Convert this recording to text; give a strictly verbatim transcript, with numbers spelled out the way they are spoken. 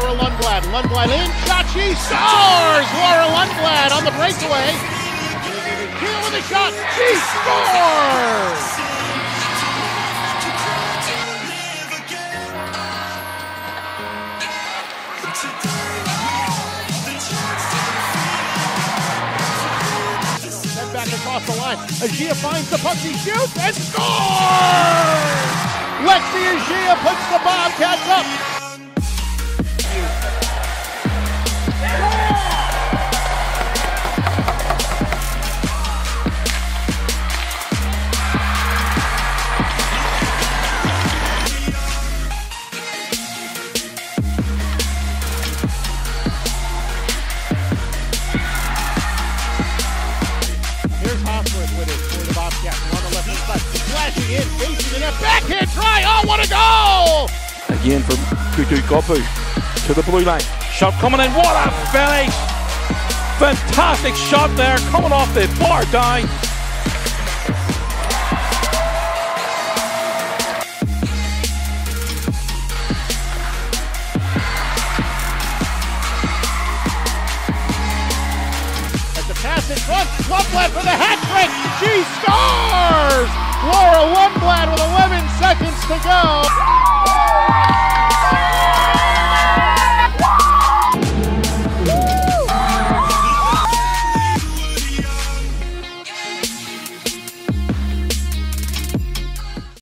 Laura Lundblad. Lundblad in, shot, she scores! Laura Lundblad on the breakaway. Keel with a shot, she scores! Sent back across the line. Agia finds the puck, she shoots and scores! Lexi Agia puts the Bobcats up. Flashing in, facing the net, backhand try, oh what a goal! Again from Kutu Kopu to the blue line. Shot coming in, what a finish! Fantastic shot there, coming off the bar down. At the pass in front, Lundblad for the hat trick, she scores! Laura Lundblad with eleven seconds to go.